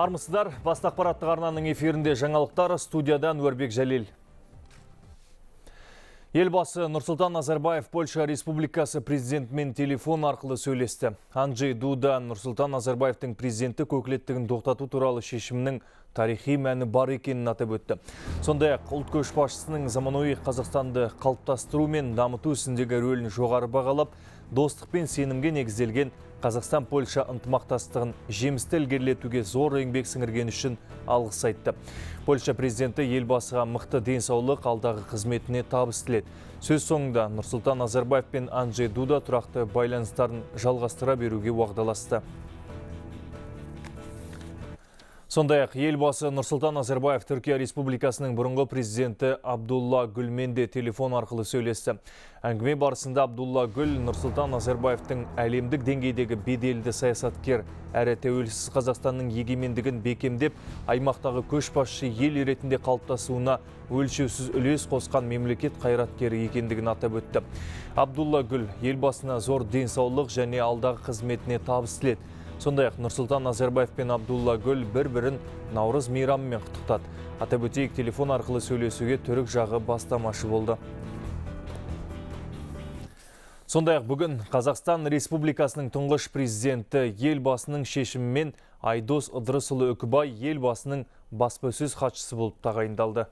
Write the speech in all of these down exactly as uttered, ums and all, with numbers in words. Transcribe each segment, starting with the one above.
Армысыздар, басты ақпараттық арнаның эфирінде жаңалықтар, студиядан Өрбек Жәлел. Елбасы Нұрсұлтан Назарбаев Польша Республикасы президентімен телефон арқылы сөйлесті. Анджей Дуда Нұрсұлтан Назарбаевтың президенті өкілеттігін тоқтату туралы шешімнің тарихи мәні бар екенін атап өтті. Сондай-ақ ұлт көшбасшысының заманауи Қазақстанды қалыптастыру мен дамыту ісіндегі рөлін жоғары бағалап, достық пен сенімге негізделген Қазақстан-Польша ынтымақтастығын жемісті ілгерілетуге зор еңбек сіңірген үшін алғыс айтты. Польша президенті елбасыға мықты денсаулық, алдағы қызметіне табыс тіледі. Сөз соңында Нұрсұлтан Назарбаев пен Анджей Дуда тұрақты байланыстарын жалғастыра беруге уағдаласты. Сондай-ақ елбасы Нұрсұлтан Назарбаев Түркия Республикасының бұрынғы президенті Абдулла Гүлмен де телефон арқылы сөйлесті. Әңгіме барысында Абдулла Гүл Нұрсұлтан Назарбаевтың әлемдік деңгейдегі беделді саясаткер әрі тәуелсіз Қазақстанның егемендігін бекемдеп, аймақтағы көшбасшы ел ретінде қалыптасуына өлшеусіз үлес қосқан мемлекет қайраткері екендігін атап өтті. Абдулла Гүл елбасына зор денсаулық және алдағы қызметіне табыс тіледі. Сондай-ақ Нұрсұлтан Назарбаев пен Абдулла Гүл бір-бірін Наурыз мейрамымен құттықтады. Атап өтейік, телефон арқылы сөйлесуге түрік жағы бастамашы болды. Сондай-ақ бүгін Қазақстан Республикасының тұңғыш президенті елбасының шешімімен Айдос Ыдырысұлы Үкібай елбасының баспасөз хатшысы болып тағайындалды.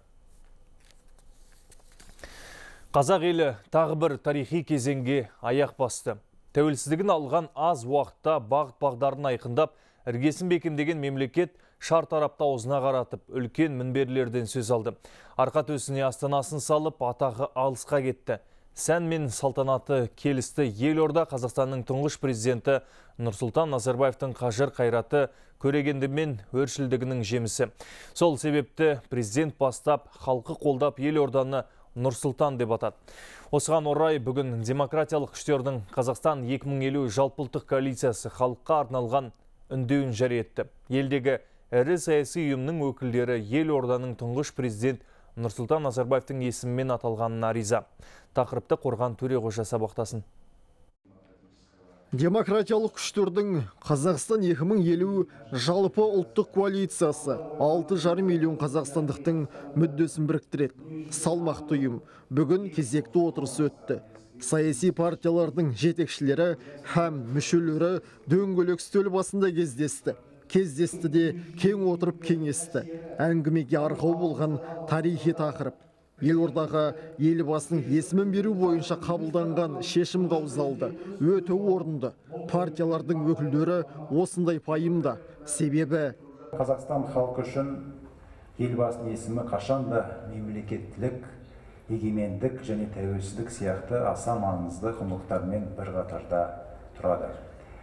Қазақ елі тағы бір тарихи кезеңге аяқ басты. Тәуелсіздігін алған аз уақытта бағыт-бағдарын айқындап, іргесін бекемдеген мемлекет шартарапта аузына қаратып, үлкен мінберлерден сөз алды. Арқа төсіне астанасын салып, атағы алысқа кетті. Сән мен салтанаты келісті. Елорда Қазақстанның тұңғыш президенті Нұрсұлтан Назарбаевтың қажыр қайраты, көрегенді мен өршілдігінің жемісі. Сол себепті президент бастап, халқы қолдап елорданы Нұрсұлтан деп атады. Осыған орай бүгін демократиялық күштердің Қазақстан екі мың елу жалпыұлттық коалициясы халыққа арналған үндеуін жария етті. Елдегі ірі саяси ұйымның өкілдері елорданың тұңғыш президент Нұрсұлтан Назарбаевтың есімімен аталғанына риза. Тақырыпты Қорған Төреғожа сабақтасын. Демократиялық күштердің Қазақстан екі мың елу жалпы ұлттық коалициясы алты жарым миллион қазақстандықтың мүддесін біріктіреді. Салмақты ұйым бүгін кезекті отырысы өтті. Саяси партиялардың жетекшілері һәм мүшелері дөңгелек үстел басында кездесті. Кездесті де кең отырып кеңесті. Әңгімеге арқау болған тарихи тақырып. Елордаға елбасының есімін беру бойынша қабылданған шешім қаузалды. Өте орынды. Партиялардың өкілдері осындай пайымда. Себебі Қазақстан халқы үшін елбасының есімі қашанда мемлекеттілік, егемендік және тәуелсіздік сияқты аса маңызды құндылықтармен бір қатарда тұрады.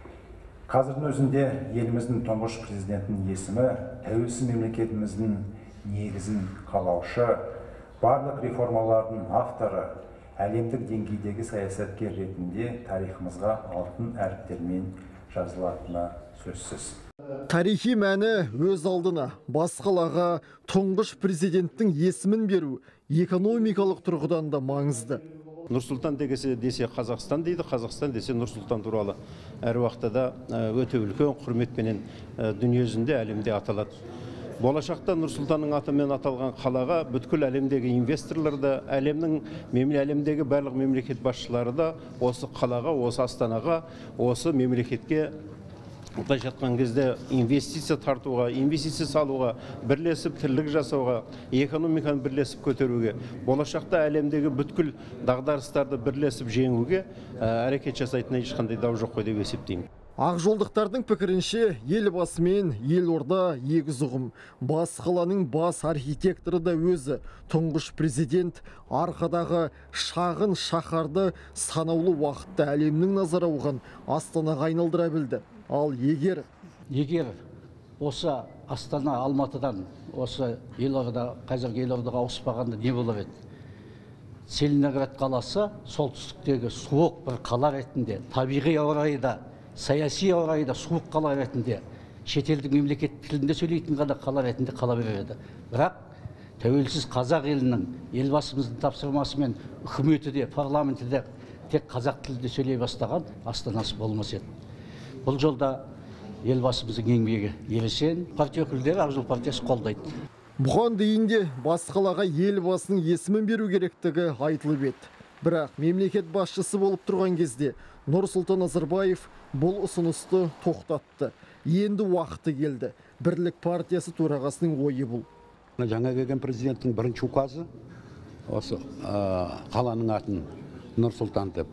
Қазірдің өзінде еліміздің тұңғыш президентінің есімі тәуелсіз мемлекетіміздің негізін қалаушы, барлық реформалардың авторы, әлемдік деңгейдегі саясаткер ретінде тарихымызға алтын әріптермен жазылатыны сөзсіз. Тарихи мәні өз алдына бас қалаға тұңғыш президенттің есімін беру экономикалық тұрғыдан да маңызды. Нұрсұлтан дегесе десе Қазақстан дейді, Қазақстан десе Нұрсұлтан туралы әр уақытта өте үлкен құрметпенен дүниежүзінде әлемде аталады. Болашақта Нұрсұлтанның атымен аталған қалаға бүткіл әлемдегі инвесторлар да, әлемнің әлемдегі барлық мемлекет басшылары да осы қалаға, осы астанаға, осы мемлекетке былай жатқан кезде инвестиция тартуға, инвестиция салуға, бірлесіп тірлік жасауға, экономиканы бірлесіп көтеруге, болашақта әлемдегі бүткіл дағдарыстарды бірлесіп жеңуге әрекет жасайтынына ешқандай дау жоқ қой деп есептеймін. Ақжолдықтардың пікірінше елбасы мен елорда егіз ұғым. Бас қаланың бас архитекторы да өзі тұңғыш президент арқадағы шағын шаһарды санаулы уақытта әлемнің назары ауған Астанаға айналдыра білді. Ал егер егер осы Астана Алматыдан осы елорда, қазіргі елордаға ауыспағанда не болар еді? Целиноград қаласы солтүстіктегі суық бір қала ретінде, табиғи орайда, саяси орайда суық қала ретінде, шетелдік мемлекет тілінде сөйлейтін ғана қала ретінде қала береді. Бірақ тәуелсіз қазақ елінің елбасымыздың тапсырмасымен үкіметі де, парламенті де тек қазақ тілінде сөйлей бастаған астанасы болмас еді. Бұл жолда елбасымыздың еңбегі ересен. Партия өкілдері Ақ Жол партиясы қолдайды. Бұған дейін де бас қалаға елбасының есімін беру керектігі айтылып еді. Бірақ мемлекет басшысы болып тұрған кезде Нұрсұлтан Назарбаев бұл ұсынысты тоқтатты. Енді уақыты келді. Бірлік партиясы төрағасының ойы бұл. Жаңа келген президенттің бірінші указы осы қаланың атын Нұрсұлтан деп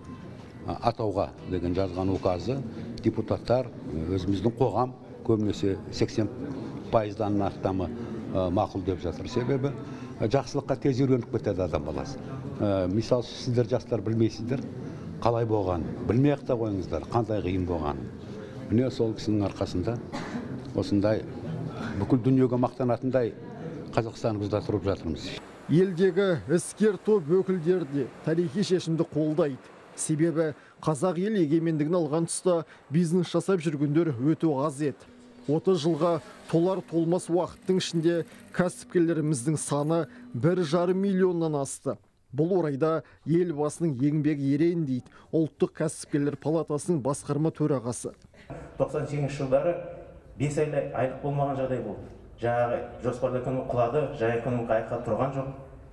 атауға деген жазған указы депутаттар, өзіміздің қоғам көбінесе сексен пайыздан астамы мақұл деп жатыр. Себебі жақсылыққа тез үйреніп кетеді адам баласы. Мисал, сіздер жастар білмейсіздер, қалай болған, білмей-ақ та қойыңыздар, қандай қиын болған. Міне сол кісінің арқасында осындай бүкіл дүниеге мақтанатындай Қазақстанымызда тұрып жатырмыз. Елдегі іскер топ өкілдері де тарихи шешімді қолдайды. Себебі қазақ ел егемендігін алған тұста бизнес жасап жүргендер өте аз еді. отыз жылға толар толмас уақыттың ішінде кәсіпкерлеріміздің саны бір жарым миллионнан асты. Бұл орайда елбасының еңбегі ерен дейді ұлттық кәсіпкерлер палатасының басқарма төрағасы. тоқсан сегізінші жылдары бес айлай айлық болмаған жағдай болды. Жаңағы жоспарда экономика құлады, жаңа экономика айыққа тұрған жоқ.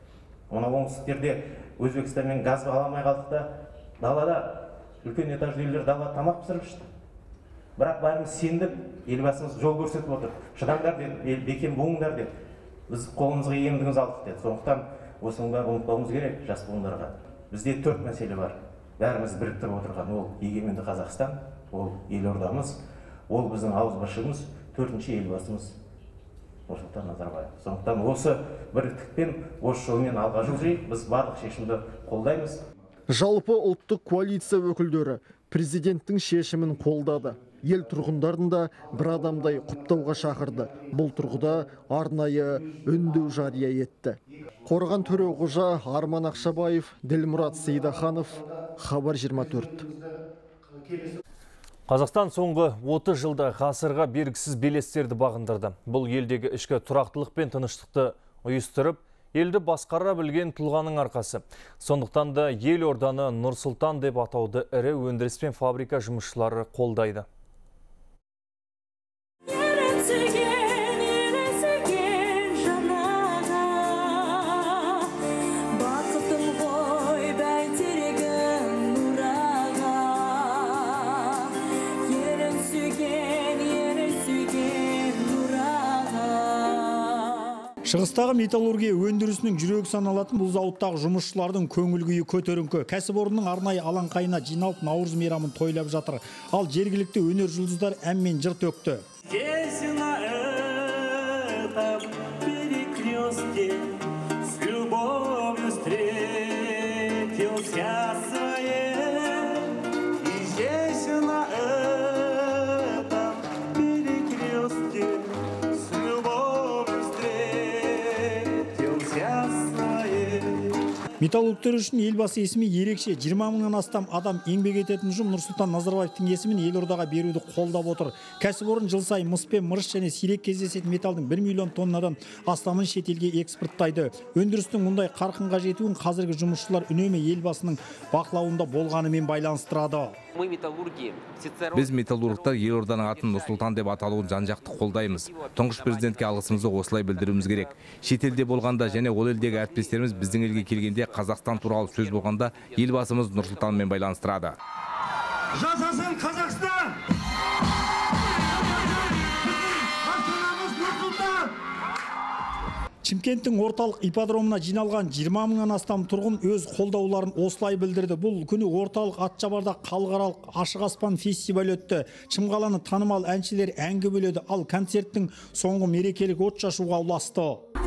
Оны оңтүстіктерде Өзбекстанмен газ ала алмай қалдық та, далада үлкен этажды үйлер далада тамақ пісіріп ішті. Бірақ бәріміз сендік, елбасымыз жол көрсетіп отыр. Шыдаңдар деді, бекем болыңдар деді. Біз қолымызға емдігіміз алдық деді. Сондықтан осының бәрін ұмытпауымыз керек жас буындарға. Бізде төрт мәселе бар. Бәріміз біріктіріп отырған. Ол егеменді Қазақстан, ол елордамыз, ол біздің ауызбіршілігіміз, төртінші елбасымыз Нұрсұлтан Назарбаев. Сондықтан осы бірліктікпен, осы жолмен алға жылжайық. Біз барлық шешімді қолдаймыз. Жалпы ұлттық коалиция өкілдері президенттің шешімін қолдады. Ел тұрғындарын да бір адамдай құптауға шақырды. Бұл тұрғыда арнайы үндеу жария етті. Қорған Төреқожа, Арман Ақшабаев, Ділмұрат Сейдаханов, Хабар жиырма төрт. Қазақстан соңғы отыз жылда ғасырға бергісіз белестерді бағындырды. Бұл елдегі ішкі тұрақтылық пен тыныштықты ұйыстырып, елді басқара білген тұлғаның арқасы. Сондықтан да елорданы Нұрсұлтан деп атауды ірі өндіріс пен фабрика жұмысшылары қолдайды. Шығыстағы металлургия өндірісінің жүрегі саналатын бұл зауыттағы жұмысшылардың көңіл күйі көтеріңкі. Кәсіпорынның арнайы алаңқайына жиналып Наурыз мейрамын тойлап жатыр. Ал жергілікті өнер жұлдыздар ән мен жыр төкті. Металлургтер үшін елбасы есімі ерекше. жиырма мыңнан астам адам еңбек ететін ұжым Нұрсұлтан Назарбаевтың есімін елордаға беруді қолдап отыр. Кәсіпорын жыл сайын мыс пен мырыш және сирек кездесетін металдың бір миллион тоннадан астамын шетелге экспорттайды. Өндірістің мұндай қарқынға жетуін қазіргі жұмысшылар үнемі елбасының бақылауында болғанымен байланыстырады. Біз металлургтар елорданың атын Нұрсұлтан деп аталуын жан-жақты қолдаймыз. Тұңғыш президентке алғысымызды осылай білдіруіміз керек. Шетелде болғанда және ол елдегі әріптестеріміз біздің елге келгенде Қазақстан туралы сөз болғанда елбасымыз Нұрсұлтанмен байланыстырады. Жасасын Қазақстан! Шымкенттің орталық ипподромына жиналған жиырма мыңнан астам тұрғын өз қолдауларын осылай білдірді. Бұл күні орталық Атшабарда халықаралық ашық аспан фестивалі өтті. Шымқаланы танымал әншілер әнге бөледі, ал концерттің соңғы мерекелік от шашуға ұласты.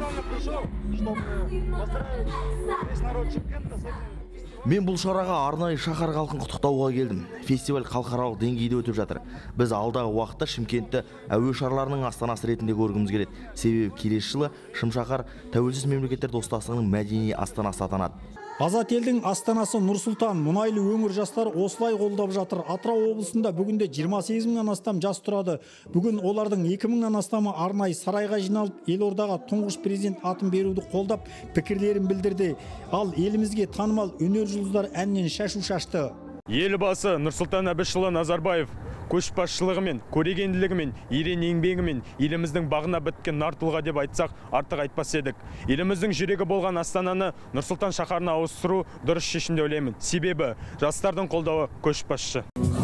Мен бұл шараға арнайы шаһар халқын құттықтауға келдім. Фестиваль халықаралық деңгейде өтіп жатыр. Біз алдағы уақытта Шымкентті әуе шарларының астанасы ретінде көргіміз келеді. Себебі келесі жылы Шымшаһар тәуелсіз мемлекеттер достастығының мәдени астанасы атанады. Азат елдің астанасы Нұрсұлтан, мұнайлы өңір жастары осылай қолдап жатыр. Атырау облысында бүгінде жиырма сегіз мыңнан астам жас тұрады. Бүгін олардың екі мыңнан астамы арнайы сарайға жиналып, елордаға тұңғыш президент атын беруді қолдап, пікірлерін білдірді. Ал елімізге танымал өнер жұлдыздар әннен шашу шашты. Елбасы Нұрсұлтан Әбішұлы Назарбаев көшбасшылығымен, көрегенділігімен, ерен еңбегімен еліміздің бағына біткен нар тұлға деп айтсақ, артық айтпас едік. Еліміздің жүрегі болған Астананы Нұр-Сұлтан шаһарына ауыстыру дұрыс шешім деп ойлаймын. Себебі жастардың қолдауы көшбасшы.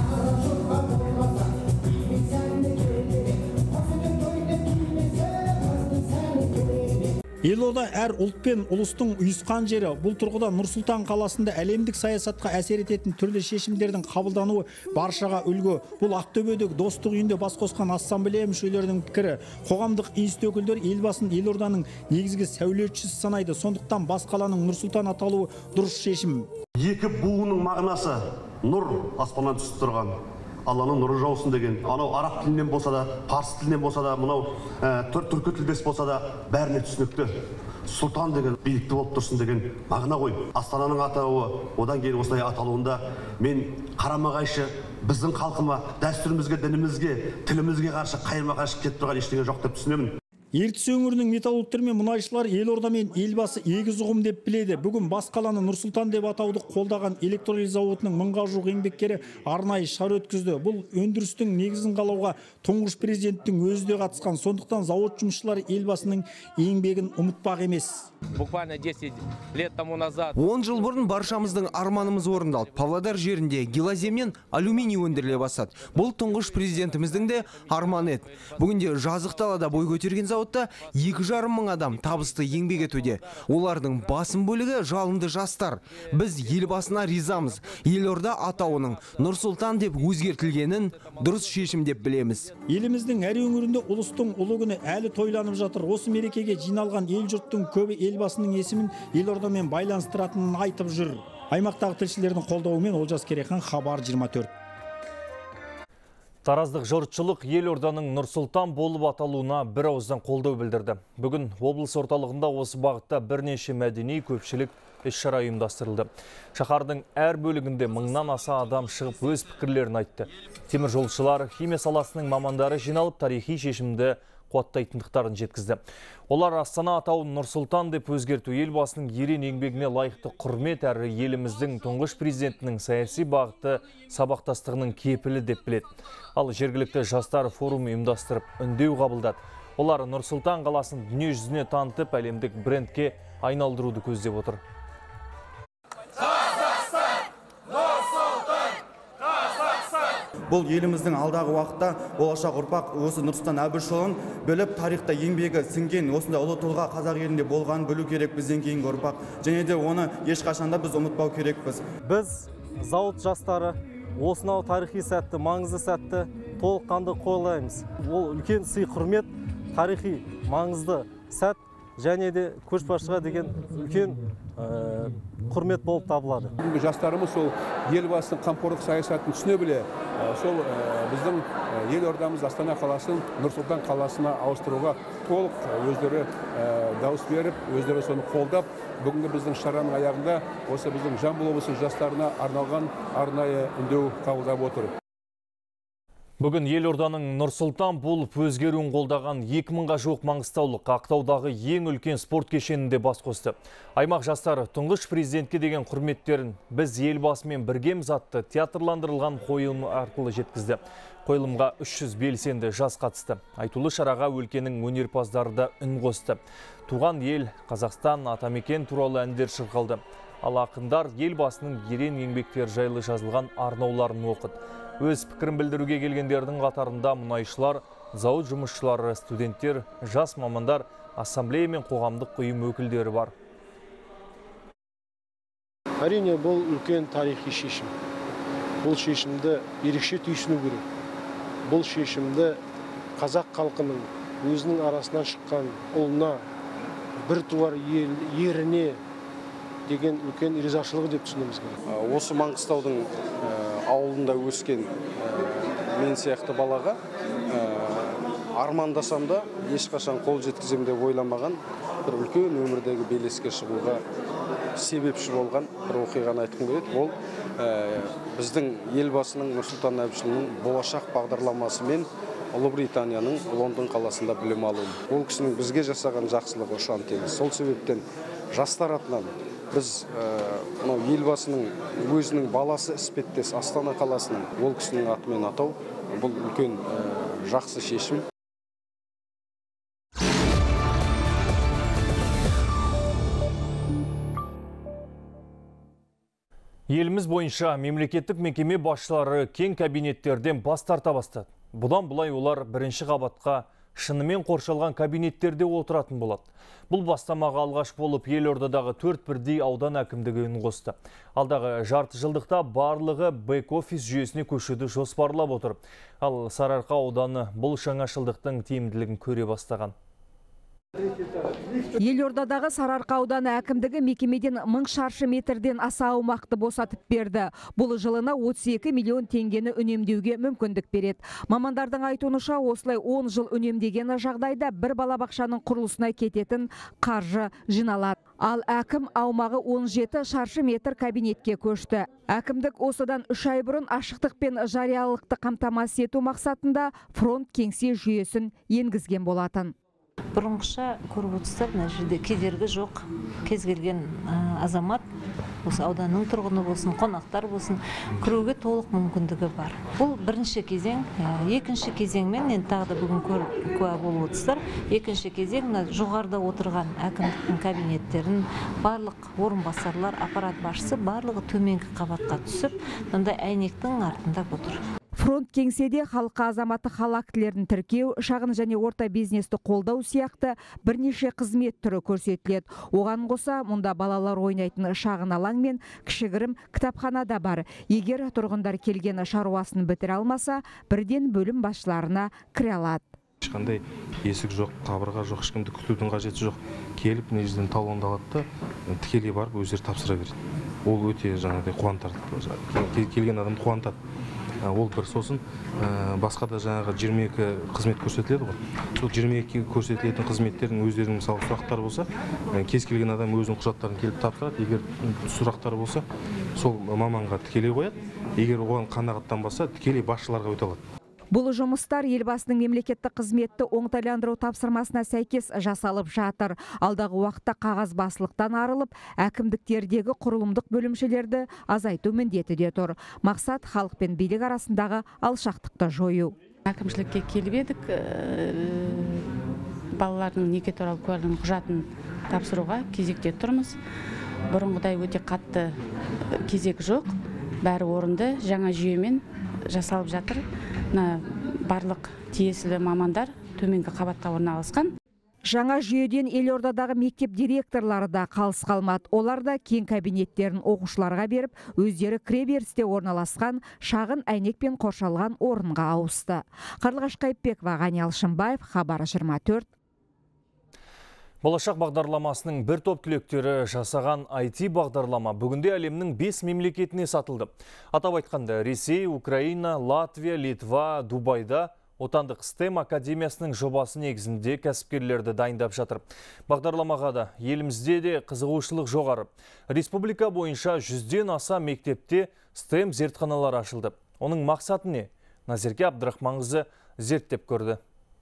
Елорда әр ұлт пен ұлыстың ұйысқан жері. Бұл тұрғыда Нұр-Сұлтан қаласында әлемдік саясатқа әсер ететін түрлі шешімдердің қабылдануы баршаға үлгі. Бұл Ақтөбедегі Достық үйінде бас қосқан ассамблея мүшелерінің пікірі. Қоғамдық институт өкілдері елбасын елорданың негізгі сәулетшісі санайды. Сондықтан бас қаланың Нұр-Сұлтан аталуы дұрыс шешім. Екі буының мағынасы нұр аспаннан түсіп тұрған. Алланың нұры жаусын деген, анау араб тілінен болса да, парсы тілінен болса да, мынау түркі тілдес болса да, бәріне түсінікті. Сұлтан деген биікті болып тұрсын деген мағына ғой. Астананың атауы, одан кейін осылай аталуында мен қарама-қайшы біздің халқыма, дәстүрімізге, дінімізге, тілімізге қарсы қайырма-қайшы кетіп тұрған ештеңе жоқ деп түсінемін. Ертіс өңірінің металлургтер мен мұнайшылар елорда мен елбасы егіз ұғым деп біледі. Бүгін бас қаланы Нұр-Сұлтан деп атауды қолдаған электролиз зауытының мыңға жуық еңбеккері арнайы шара өткізді. Бұл өндірістің негізін қалауға тұңғыш президенттің өзі де қатысқан. Сондықтан зауыт жұмысшылары елбасының еңбегін ұмытпақ емес. Буквально десять лет тому назад. он жыл бұрын баршамыздың арманымыз орындалды. Павлодар жерінде гилоземнен алюминий өндіріле бастады. Бұл тұңғыш президентіміздің де арманы еді. Бүгінде жазық далада бой көтерген зауытта екі жарым мың адам табысты еңбек етуде. Олардың басым бөлігі жалынды жастар. Біз елбасына ризамыз. Елорда атауының Нұр-Сұлтан деп өзгертілгенін дұрыс шешім деп білеміз. Еліміздің әр өңірінде ұлыстың ұлы күні әлі тойланып жатыр. Осы мерекеге жиналған ел жұрттың көбі елбасының есімін елордамен байланыстыратынын айтып жүр. Аймақтағы тілшілердің қолдауымен Олжас Керейхан, Хабар жиырма төрт. Тараздық жұртшылық елорданың Нұр-Сұлтан болып аталуына бір ауыздан қолдау білдірді. Бүгін облыс орталығында осы бағытта бірнеше мәдени көпшілік іс-шара ұйымдастырылды. Шаһардың әр бөлігінде мыңнан аса адам шығып өз пікірлерін айтты. Темір жолшылар, химия саласының мамандары жиналып тарихи шешімді қуаттайтындықтарын жеткізді. Олар Астана атауын Нұр-Сұлтан деп өзгерту елбасының ерен еңбегіне лайықты құрмет әрі еліміздің тұңғыш президентінің саяси бағыты сабақтастығының кепілі деп біледі. Ал жергілікті жастар форум ұйымдастырып үндеу қабылдады. Олар Нұр-Сұлтан қаласын дүние жүзіне танытып әлемдік брендке айналдыруды көздеп отыр. Бұл еліміздің алдағы уақытта болашақ ұрпақ осы Нұрсұлтан Әбішұлын біліп, тарихта еңбегі сіңген осындай ұлы тұлға қазақ елінде болғанын білу керек бізден кейінгі ұрпақ. Және де оны ешқашанда біз ұмытпау керекпіз. Біз зауыт жастары осынау тарихи сәтті, маңызды сәтті толыққанды қолдаймыз. Ол үлкен сый құрмет, тарихи маңызды сәт және де көшбасшыға деген үлкен құрмет болып табылады. Бүгінгі жастарымыз сол елбасының қамқорлық саясатын түсіне біле, сол біздің елордамыз Астана қаласын Нұр-Сұлтан қаласына ауыстыруға толық өздері дауыс беріп, өздері соны қолдап, бүгінгі біздің шараның аяғында осы біздің Жамбыл облысының жастарына арналған арнайы үндеу қабылдап отыр. Бүгін елорданың Нұр-Сұлтан болып өзгеруін қолдаған екі мыңға жуық маңғыстаулық Ақтаудағы ең үлкен спорт кешенінде бас қосты. Аймақ жастары тұңғыш президентке деген құрметтерін біз елбасымен біргеміз атты театрландырылған қойылым арқылы жеткізді. Қойылымға үш жүз белсенді жас қатысты. Айтулы шараға өлкенің өнерпаздары да үн қосты. Туған ел, Қазақстан, атамекен туралы әндер шырқалды. Ал ақындар елбасының ерен еңбектері жайлы жазылған арнауларын оқыды. Өз пікірін білдіруге келгендердің қатарында мұнайшылар, зауыт жұмысшылары, студенттер, жас мамандар, ассамблея мен қоғамдық ұйым өкілдері бар. Әрине, бұл үлкен тарихи шешім. Бұл шешімді ерекше түйсіну керек. Бұл шешімді қазақ халқының өзінің арасынан шыққан ұлына, бір туар еріне деген үлкен ризашылығы деп түсінеміз керек. Осы Маңғыстаудың ауылында өскен мен сияқты балаға армандасам да ешқашан қол жеткізем деп ойламаған бір үлкен өмірдегі белеске шығуға себепші болған бір оқиғаны айтқым келеді. Ол біздің елбасының Нұрсұлтан Әбішұлының болашақ бағдарламасы мен Ұлыбританияның Лондон қаласында білім алуы. Ол кісінің бізге жасаған жақсылығы ұшан теңіз. Сол себептен жастар атынан біз елбасының өзінің баласы іспеттес Астана қаласының ол кісінің атымен атау бұл үлкен жақсы шешім. Еліміз бойынша мемлекеттік мекеме басшылары кең кабинеттерден бас тарта бастады. Бұдан бұлай олар бірінші қабатқа шынымен қоршалған кабинеттерде отыратын болады. Бұл бастамаға алғаш болып Елордадағы төрт бірдей аудан әкімдігі үн қосты. Алдағы жарты жылдықта барлығы бэк-офис жүйесіне көшуді жоспарлап отыр. Ал Сарыарқа ауданы бұл жаңашылдықтың тиімділігін көре бастаған. Елордадағы Сарыарқа ауданы әкімдігі мекемеден мың шаршы метрден аса аумақты босатып берді. Бұл жылына отыз екі миллион теңгені үнемдеуге мүмкіндік береді. Мамандардың айтуынша, осылай он жыл үнемдеген жағдайда бір балабақшаның құрылысына кететін қаржы жиналады. Ал әкім аумағы он жеті шаршы метр кабинетке көшті. Әкімдік осыдан үш ай бұрын ашықтық пен жариялылықты қамтамасыз ету мақсатында фронт кеңсе жүйесін енгізген болатын. Бұрынғыша көріп отырсыздар, мына жерде кедергі жоқ. Кез келген азамат, осы ауданның тұрғыны болсын, қонақтар болсын, кіруге толық мүмкіндігі бар. Бұл бірінші кезең, екінші кезеңмен енді тағы да бүгін куә болып отырсыздар. Екінші кезең мына жоғарыда отырған әкімдіктің кабинеттерін барлық орынбасарлар, аппарат басшысы барлығы төменгі қабатқа түсіп, мындай әйнектің артында отыр. Фронт кеңседе халыққа азаматтық хал актілерін тіркеу, шағын және орта бизнесті қолдау сияқты бірнеше қызмет түрі көрсетіледі. Оған қоса, мұнда балалар ойнайтын шағын алаң мен кішігірім кітапхана да бар. Егер тұрғындар келген шаруасын бітіре алмаса, бірден бөлім басшыларына кіре алады. Ешқандай есік жоқ, қабырға жоқ, ешкімді күтудің қажеті жоқ. Келіп, мына жерден талонды алады да, тікелей барып өздері тапсыра береді. Ол өте жаңағыдай қуантады. Келген адамды қуантады. Ол бір сосын басқа да жаңағы жиырма екі қызмет көрсетіледі ғой. Сол жиырма екі көрсетілетін қызметтердің өздерінің мысалы сұрақтары болса, кез келген адам өзінің құжаттарын келіп тапсырады. Егер сұрақтары болса, сол маманға тікелей қояды. Егер оған қанағаттанбаса, тікелей басшыларға өте алады. Бұл жұмыстар елбасының мемлекеттік қызметті оңтайландыру тапсырмасына сәйкес жасалып жатыр. Алдағы уақытта қағаз басылықтан арылып, әкімдіктердегі құрылымдық бөлімшелерді азайту міндеті де тұр. Мақсат халық пен билік арасындағы алшақтықты жою. Әкімшілікке келіп едік, балалардың неке туралы куәлігінің құжатын тапсыруға кезекте тұрмыз. Бұрынғыдай өте қатты кезек жоқ, бәрі орынды, жаңа жүйемен жасалып жатыр. Барлық тиесілі мамандар төменгі қабатқа орналасқан. Жаңа жүйеден Елордадағы мектеп директорлары да қалыс қалмады. Олар да кең кабинеттерін оқушыларға беріп, өздері кіреберісте орналасқан шағын әйнекпен қоршалған орынға ауысты. Қарлығаш Қайыпбекова, Ғани Алшынбаев, Хабар жиырма төрт. Болашақ бағдарламасының бір топ түлектері жасаған ай ти бағдарлама бүгінде әлемнің бес мемлекетіне сатылды. Атап айтқанда, Ресей, Украина, Латвия, Литва, Дубайда отандық стем академиясының жобасы негізінде кәсіпкерлерді дайындап жатыр. Бағдарламаға да елімізде де қызығушылық жоғары. Республика бойынша жүзден аса мектепте стем зертханалары ашылды. Оның мақсаты не? Назерке Абдрахманқызы зерттеп көрді.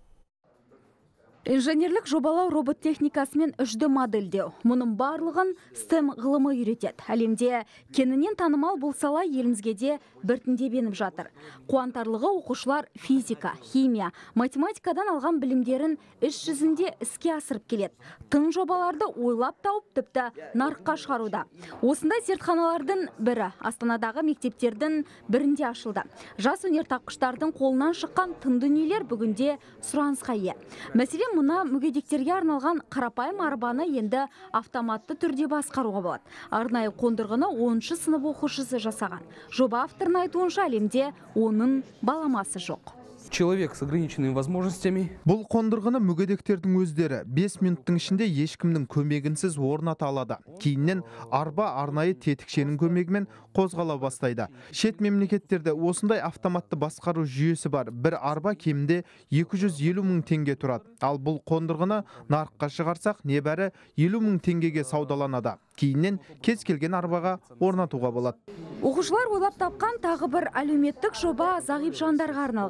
Инженерлік жобалау робот техникасымен үшді модельдеу. Мұның барлығын стем ғылымы үйретеді. Әлемде кеңінен танымал бұл сала елімізге де біртіндеп еніп жатыр. Қуантарлығы оқушылар физика, химия, математикадан алған білімдерін іс жүзінде іске асырып келеді. Тың жобаларды ойлап тауып тіпті нарыққа шығаруда. Осындай зертханалардың бірі Астанадағы мектептердің бірінде ашылды. Жас өнертапқыштардың қолынан шыққан тың дүниелер бүгінде сұранысқа ие. Мәселен, мұна мүгедектерге арналған қарапайым арбаны енді автоматты түрде басқаруға болады. Арнайы қондырғыны оныншы сынып оқушысы жасаған. Жоба авторының айтуынша әлемде оның баламасы жоқ. Человек с ограниченными возможностями. Бұл қондырғыны мүгедектердің өздері бес минуттың ішінде ешкімнің көмегінсіз орната алады. Кейіннен арба арнайы тетікшенің көмегімен қозғала бастайды. Шет мемлекеттерде осындай автоматты басқару жүйесі бар. Бір арба кемінде екі жүз елу мың теңге тұрады. Ал бұл қондырғыны нарыққа шығарсақ, небәрі елу мың теңгеге саудаланады. Кейіннен кез келген арбаға орнатуға болады. Оқушылар ойлап тапқан тағы бір әлеуметтік жоба зағип жандарға арналған. Олар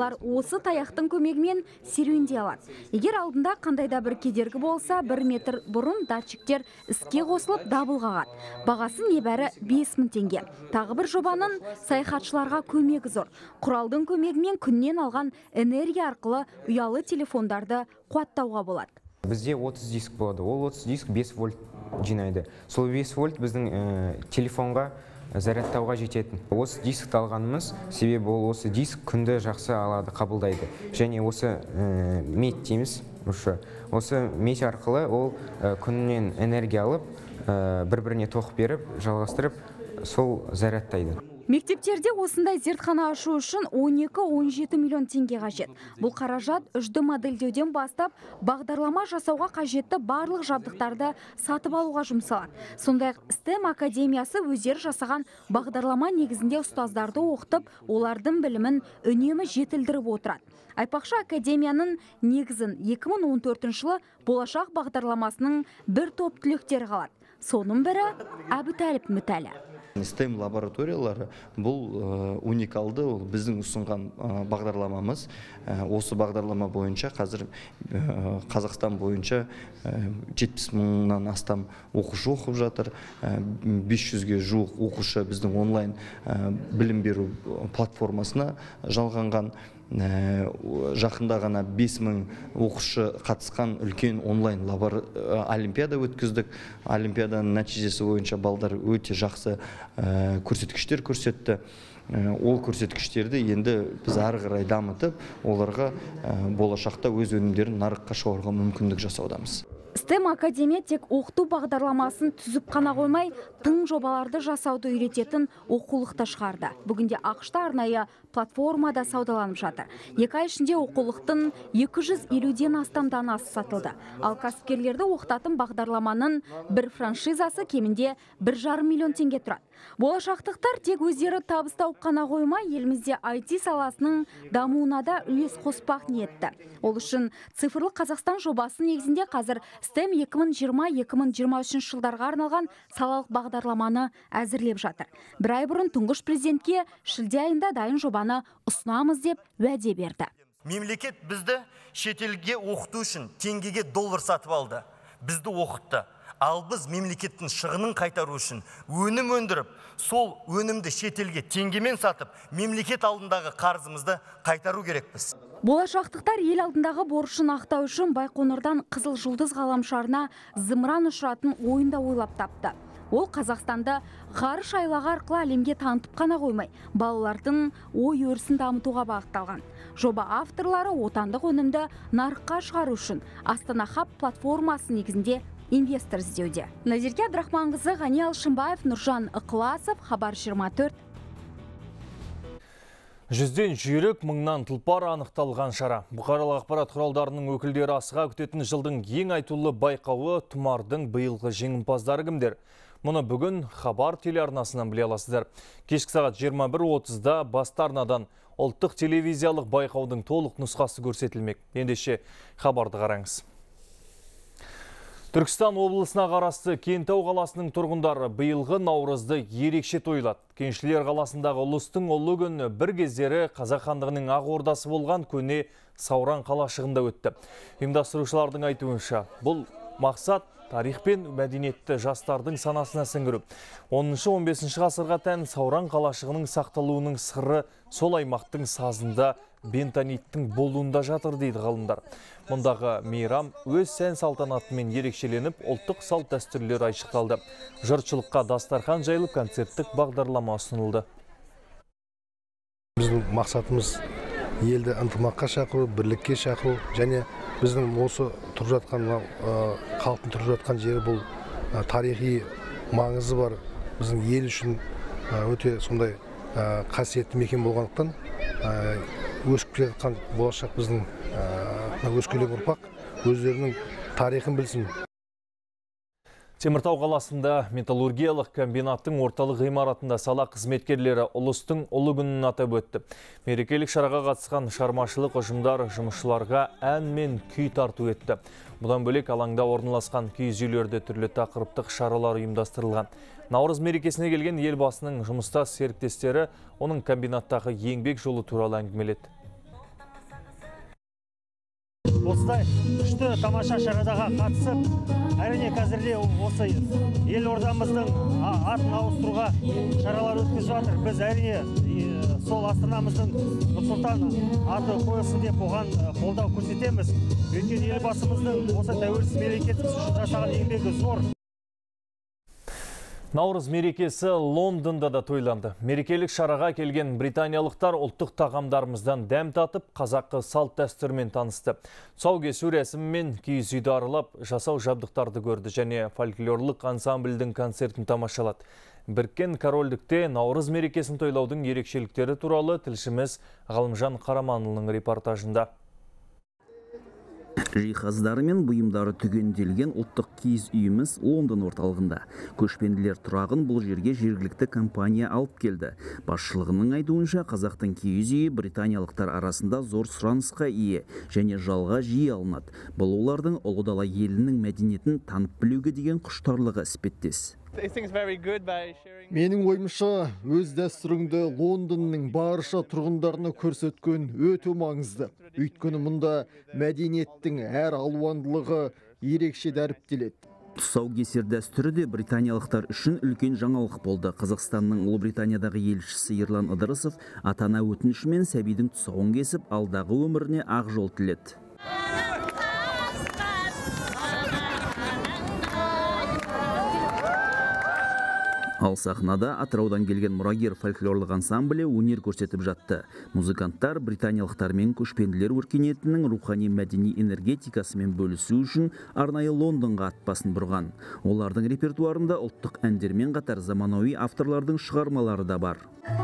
олар осы таяқтың көмегімен серуендей алады. Егер алдында қандайда бір кедергі болса, бір метр бұрын датчиктер іске қосылып дабыл қағады. Бағасы небәрі бес мың теңге. Тағы бір жобаның саяхатшыларға көмегі зор. Құралдың көмегімен күннен алған энергия арқылы ұялы телефондарды қуаттауға болады. Бізде отыз диск болады. Ол отыз диск бес вольт жинайды. Сол бес вольт біздің ә, телефонға зарядтауға жететін. Осы дискті алғанымыз, себебі ол осы диск күнді жақсы алады, қабылдайды. Және осы ә, мед дейміз, осы мед арқылы ол ә, күннен энергия алып, ә, бір-біріне тоқ беріп, жалғастырып, сол зарядтайды. Мектептерде осындай зертхана ашу үшін он екі он жеті миллион теңге қажет. Бұл қаражат үшді модельдеуден бастап бағдарлама жасауға қажетті барлық жабдықтарды сатып алуға жұмсалады. Сондай-ақ стем академиясы өздері жасаған бағдарлама негізінде ұстаздарды оқытып, олардың білімін үнемі жетілдіріп отырады. Айтпақшы, академияның негізін екі мың он төртінші жылы болашақ бағдарламасының бір топ түлектері қалады. Соның бірі Әбутәліп Мүтәлі. стем лабораториялары бұл уникалды, ол біздің ұсынған бағдарламамыз. Осы бағдарлама бойынша қазір Қазақстан бойынша жетпіс мыңнан астам оқушы оқып жатыр. бес жүзге жуық оқушы біздің онлайн білім беру платформасына жалғанған. Жақында ғана бес мың оқушы қатысқан үлкен онлайн лабор олимпиада өткіздік. Олимпиаданың нәтижесі бойынша балдар өте жақсы көрсеткіштер көрсетті. Ол көрсеткіштерді енді біз ары қарай дамытып, оларға болашақта өз өнімдерін нарыққа шығаруға мүмкіндік жасаудамыз. стем академия тек оқыту бағдарламасын түзіп қана қоймай, тың жобаларды жасауды үйрететін оқулықты шығарды. Бүгінде ақш-та арнайы платформада саудаланып жатыр. Екі ай ішінде оқулықтың екі жүз елуден астам данасы сатылды. Ал кәсіпкерлерді оқытатын бағдарламаның бір франшизасы кемінде бір жарым миллион теңге тұрады. Болашақтықтар тек өздері табыс тауып қана қоймай, елімізде ай ти саласының дамуына да үлес қоспақ ниетті. Ол үшін цифрлы Қазақстан жобасы негізінде қазір стем екі мың жиырма екі мың жиырма үшінші жылдарға арналған салалық бағдарламаны әзірлеп жатыр. Бір ай бұрын тұңғыш президентке шілде айында дайын жобаны ұсынамыз деп уәде берді. Мемлекет бізді шетелге оқыту үшін теңгеге доллар сатып алды. Бізді оқытты. Ал біз мемлекеттің шығынын қайтару үшін өнім өндіріп, сол өнімді шетелге теңгемен сатып, мемлекет алдындағы қарызымызды қайтару керекпіз. Болашақтықтар ел алдындағы борышын ақтау үшін Байқоңырдан Қызыл жұлдыз ғаламшарына зымыран ұшыратын ойында ойлап тапты. Ол Қазақстанды ғарыш айлағы арқылы әлемге танытып қана қоймай, балалардың ой өрісін дамытуға бағытталған. Жоба авторлары отандық өнімді нарыққа шығару үшін Астана Хаб платформасы негізінде инвестор іздеуде. Назерке Абдрахманқызы, Ғани Алшынбаев, Нұржан Ықыласов, Хабар жиырма төрт. Жүзден жүйрік, мыңнан тұлпар анықталған шара. Бұқаралық ақпарат құралдарының өкілдері асыға күтетін жылдың ең айтулы байқауы тұмардың биылғы жеңімпаздары кімдер? Мұны бүгін Хабар телеарнасынан біле аласыздар. Кешкі сағат жиырма бір отызда басты арнадан ұлттық телевизиялық байқаудың толық нұсқасы көрсетілмек. Ендеше хабарды қараңыз. Түркістан облысына қарасты Кентау қаласының тұрғындары биылғы Наурызды ерекше тойлады. Кеншілер қаласындағы ұлыстың ұлы күні бір кездері Қазақ хандығының ақ ордасы болған көне Сауран қалашығында өтті. Ұйымдастырушылардың айтуынша, бұл мақсат тарих пен мәдениетті жастардың санасына сіңіру. оныншы он бесінші ғасырға тән Сауран қалашығының сақталуының сыры сол аймақтың сазында бентониттің болуында жатыр дейді ғалымдар. Мұндағы мейрам өз сән салтанатымен ерекшеленіп, ұлттық салт дәстүрлер айшықталды. Жұртшылыққа дастархан жайылып, концерттік бағдарлама ұсынылды. Біздің мақсатымыз елді ынтымаққа шақыру, бірлікке шақыру, және біздің осы тұрып жатқан халықтың тұрып жатқан жері бұл тарихи маңызы бар. Біздің ел үшін өте сондай қасиетті мекен болғандықтан өсіп келе жатқан болашақ біздің өскелең ұрпақ өздерінің тарихын білсін. Теміртау қаласында металлургиялық комбинаттың орталық ғимаратында сала қызметкерлері ұлыстың ұлы күнін атап өтті. Мерекелік шараға қатысқан шығармашылық ұжымдар жұмысшыларға ән мен күй тарту етті. Бұдан бөлек алаңда орналасқан киіз үйлерде түрлі тақырыптық шаралар ұйымдастырылған. Наурыз мерекесіне келген елбасының жұмыстас серіктестері оның комбинаттағы еңбек жолы туралы әңгімеледі. осылай күшті тамаша шараға қатысып, әрине қазірде осы елордамыздың атын ауыстыруға шаралар өткізіп жатыр. Біз әрине сол астанамыздың Нұрсұлтан аты қойылсын деп оған қолдау көрсетеміз. Өйткені елбасымыздың осы тәуелсіз мемлекетіміз үшін жасаған еңбегі зор. Наурыз мерекесі Лондонда да тойланды. Мерекелік шараға келген британиялықтар ұлттық тағамдарымыздан дәм татып, қазақы салт дәстүрмен танысты. Тұсаукесер рәсімімен киіз үйді аралап, жасау жабдықтарды көрді және фольклорлық ансамбльдің концертін тамашалады. Біріккен Корольдікте Наурыз мерекесін тойлаудың ерекшеліктері туралы тілшіміз Ғалымжан Қараманұлының репортажында. Жиһаздары мен бұйымдары түгенделген ұлттық киіз үйіміз Лондон орталығында. Көшпенділер тұрағын бұл жерге жергілікті компания алып келді. Басшылығының айтуынша, қазақтың киіз үйі британиялықтар арасында зор сұранысқа ие және жалға жиі алынады. Бұл олардың ұлы дала елінің мәдениетін танып білуге деген құштарлығы іспеттес. Менің ойымша, өз дәстүріңді Лондонның барша тұрғындарына көрсеткен өте маңызды. Өйткені мұнда мәдениеттің әр алуандылығы ерекше дәріптеледі. Тұсаукесер дәстүрі де британиялықтар үшін үлкен жаңалық болды. Қазақстанның Ұлыбританиядағы елшісі Ерлан Ыдырысов ата-ана өтінішімен сәбидің тұсауын кесіп, алдағы өміріне ақ жол тіледі. Ал сахнада Атыраудан келген мұрагер фольклорлық ансамблі өнер көрсетіп жатты. Музыканттар британиялықтар мен көшпенділер өркениетінің рухани мәдени энергетикасымен бөлісу үшін арнайы Лондонға ат басын бұрған. Олардың репертуарында ұлттық әндермен қатар заманауи авторлардың шығармалары да бар.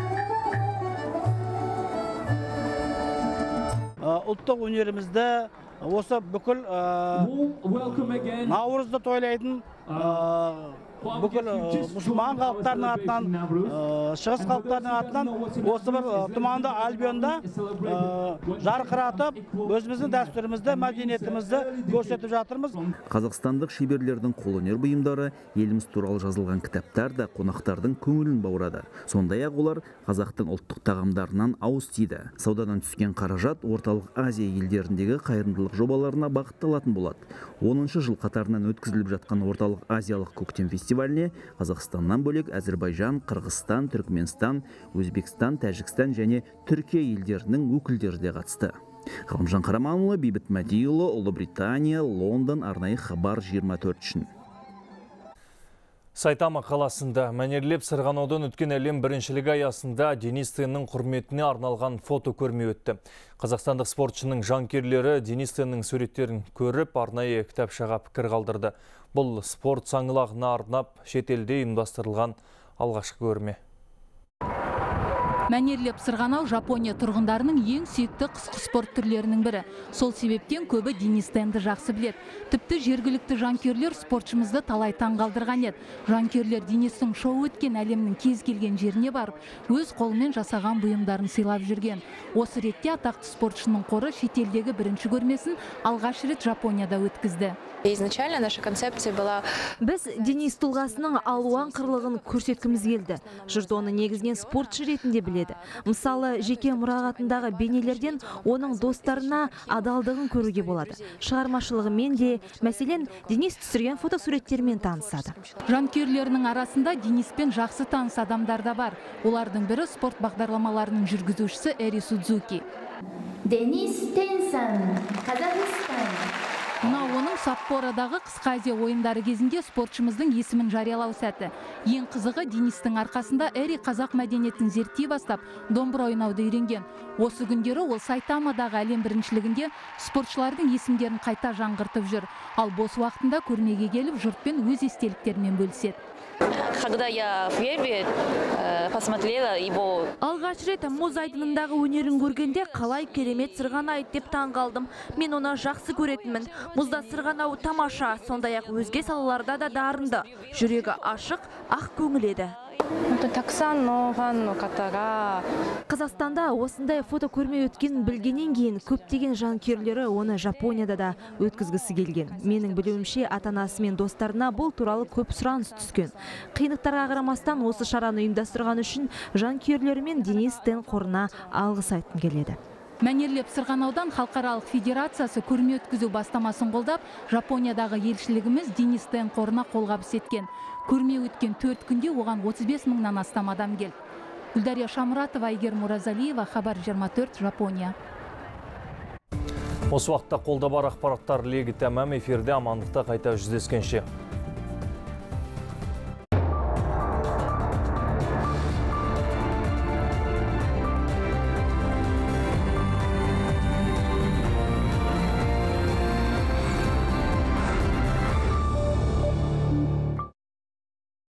Ұлттық өнерімізді осы бүкіл Наурызды тойлайтын бүкіл мұсылман халықтарының атынан, шығыс халықтарының атынан осы бір тұманды альбионда жарқыратып, өзіміздің дәстүрімізді, мәдениетімізді көрсетіп жатырмыз. Қазақстандық шеберлердің қолөнер бұйымдары, еліміз туралы жазылған кітаптар да қонақтардың көңілін баурады. Сондай-ақ олар қазақтың ұлттық тағамдарынан ауыз тиді. Саудадан түскен қаражат орталық Азия елдеріндегі қайырымдылық жобаларына бағытталатын болады. оныншы жыл қатарынан өткізіліп жатқан орталық азиялық көктем фестиваліне Қазақстаннан бөлек Әзербайжан, Қырғызстан, Түркменстан, Өзбекстан, Тәжікстан және Түркия елдерінің өкілдері де қатысты. Ғалымжан Қараманұлы, Бейбіт Мәдиұлы, Ұлыбритания, Лондон, арнайы хабар жиырма төрт үшін. Сайтама қаласында мәнерлеп сырғанаудан өткен әлем біріншілігі аясында Денис Теннің құрметіне арналған фото көрме өтті. Қазақстандық спортшының жанкерлері Денис Теннің суреттерін көріп, арнайы кітапшаға пікір қалдырды. Бұл спорт саңлағына арнап шетелде ұйымдастырылған алғашқы көрме. Мәнерлеп сырғанау Жапония тұрғындарының ең сүйікті қысқы спорт түрлерінің бірі. Сол себептен көбі Денис Тенді жақсы білет. Тіпті жергілікті жанкүйерлер спортшымызды талай таңғалдырған еді. Жанкүйерлер Денистің шоу өткен әлемнің кез келген жеріне барып, өз қолымен жасаған бұйымдарын сыйлап жүрген. Осы ретте атақты спортшының қоры шетелдегі бірінші көрмесін алғаш рет Жапонияда өткізді. Изначально наша концепция была... Біз Денис тұлғасының алуан қырлығын көрсеткіміз келді. Жұрт оны негізінен спортшы ретінде біледі. Мысалы, жеке мұрағатындағы бейнелерден оның достарына адалдығын көруге болады. Шығармашылығымен де, мәселен, Денис түсірген фотосуреттермен танысады. Жанкүйерлерінің арасында Дениспен жақсы таныс адамдар да бар. Олардың бірі спорт бағдарламаларының жүргізушісі Эри Судзуки. Денис Тенсан, Қазақстан. Мынау оның Саппородағы қысқы Азия ойындары кезінде спортшымыздың есімін жариялау сәті. Ең қызығы, Денистің арқасында Эри қазақ мәдениетін зерттей бастап, домбыра ойнауды үйренген. Осы күндері ол Сайтамадағы әлем біріншілігінде спортшылардың есімдерін қайта жаңғыртып жүр. Ал бос уақытында көрмеге келіп, жұртпен өз естеліктерімен бөліседі. Когда я в Перми посмотрела его... Алғаш рет мұз айдынындағы өнерін көргенде қалай керемет сырғанайды деп таңғалдым. Мен оны жақсы көретінмін. Мұзда сырғанау тамаша, сондай-ақ өзге салаларда да дарынды. Жүрегі ашық, ақ көңіл еді. Қазақстанда осындай фото көрме өткен білгеннен кейін көптеген жанкүйерлері оны Жапонияда да өткізгісі келген. Менің білуімше, ата-анасы мен достарына бұл туралы көп сұраныс түскен. Қиындықтарға қарамастан осы шараны ұйымдастырған үшін жанкүйерлері мен Денис Тен қорына алғыс айтқым келеді. Мәнерлеп сырғанаудан халықаралық федерациясы көрме өткізу бастамасын қолдап, Жапониядағы елшілігіміз Денис Тен қорына қолғабыс еткен. Көрме өткен төрт күнде оған отыз бес мыңнан астам адам келді. Гүлдария Шамуратова, Айгер Муразалиева, Хабар жиырма төрт, Жапония. Осы уақытта қолда бар ақпараттар легі тәмам, эфирде амандықта қайта жүздескенше.